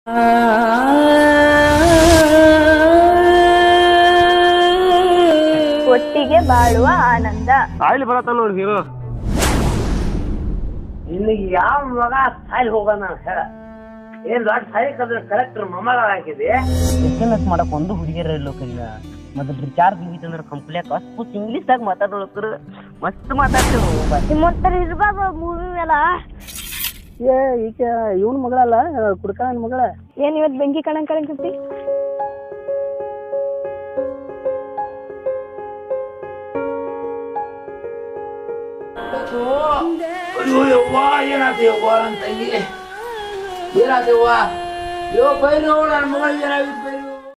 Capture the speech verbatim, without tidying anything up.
ಒಟ್ಟಿಗೆ ಬಾಳುವ ಆನಂದ. ಸಾಯ್ಲಿ ಬರತ್ತ ನೋಡಿ ಹೀರೋ. ನಿನಗೆ ಯಾವ ಮಗ ಸಾಯ್ಲಿ ಹೋಗೋಣ ಹೇಳ. ಏನ್ ದೊಡ್ಡ ಸಾಯಿ ಕದ್ರ ಕರೆಕ್ಟರ್ ಮೊಮ್ಮಗ ಹಾಕಿದೆ. ಎಸ್ ಎಂ ಎಸ್ ಮಾಡಕ್ ಒಂದು ಹುಡುಗಿಯರ ಇಲ್ಲೋ ಕೈಯ. ಮೊದಲು ರಿಚಾರ್ಜ್ ಮುಗಿತಂದ್ರ ಕಂಪ್ಲೇಟ್ ಅಷ್ಟು ಇಂಗ್ಲೀಷ್ದಾಗ ಮಾತಾಡೋಳಕ್ರ ಮಸ್ತ್ ಮಾತಾಡ್ತೇವೆ. ನಿಮ್ಮಂತರ ಇರ್ಬಾರ್ದು ಮೂವಿ ಮೇಲ. ಏ ಈಗ ಇವನ್ ಮಗಳಲ್ಲ ಕುಡ್ಕನ ಮಗಳ. ಏನ್ ಇವತ್ ಬೆಂಕಿ ಕಣಂಗ್ ಕಣಂಗ್ ಅಯ್ಯೋ ಯವ್ವ ಏನಾದೇವ್ವ ನನ್ನ ತಂಗಿ ಏನಾದೇವ್ವ ಯೋ ಬೈರು ನನ್ನ ಮಗಳಿಗೆ ಏನಾಗಿತ್ತು